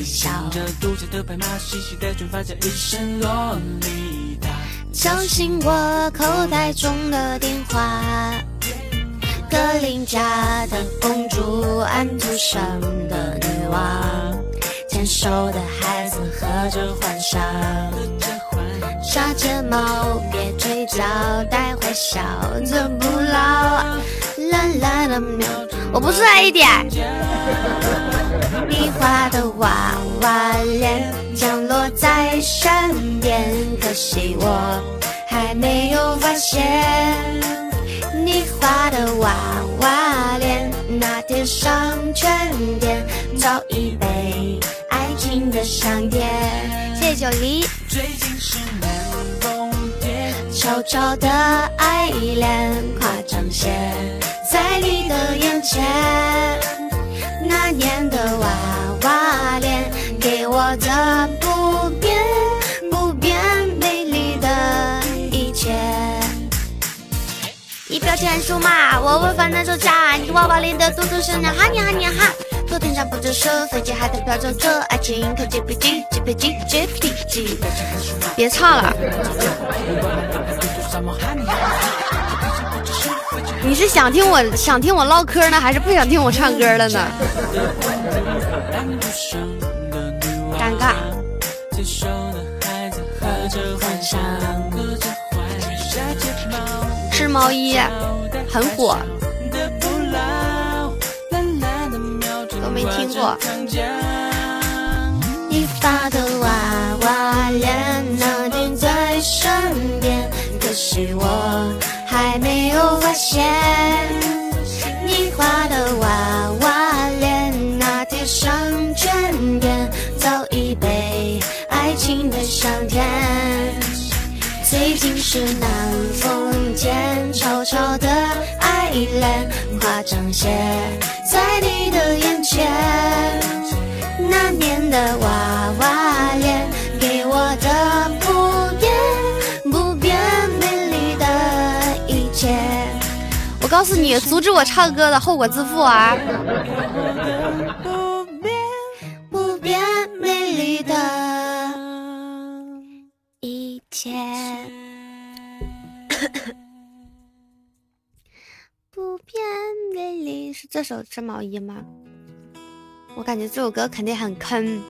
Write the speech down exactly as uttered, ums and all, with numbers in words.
微笑。叫醒我口袋中的电话，格林家的公主，安徒生的女王，牵手的孩子喝着欢笑，傻睫毛别嘴角带坏笑，这不老蓝蓝的喵，我不是爱一点。你画的娃娃脸降落在身边，可惜我还没有发现。你画的娃娃脸那贴上全点，早已被爱情的香甜。谢谢九黎。最近是南风天，悄悄的爱恋夸张些，在你的眼前。那年的娃娃脸给我的不变不变美丽的一切。仪表天数嘛，我问烦难手掐，你娃娃脸的嘟嘟声哈你哈你哈。头顶上不只是飞机，还在飘着这爱情，可 G P G G P G G P G。别唱了。你是想听我想听我唠嗑呢，还是不想听我唱歌了呢？尴尬。织毛衣很火，都没听过。你发的娃娃脸那天在身边，可惜我还没有发现。你画的娃娃脸那贴上全点，早已被爱情的香甜。最近是南风天，悄悄的爱恋夸张些，在你的眼前。那年的娃娃脸给我的不变不变美丽的一切。我告诉你，阻止我唱歌的后果自负啊！不变不变美丽的一切。不变美丽是这首织毛衣吗？我感觉这首歌肯定很坑。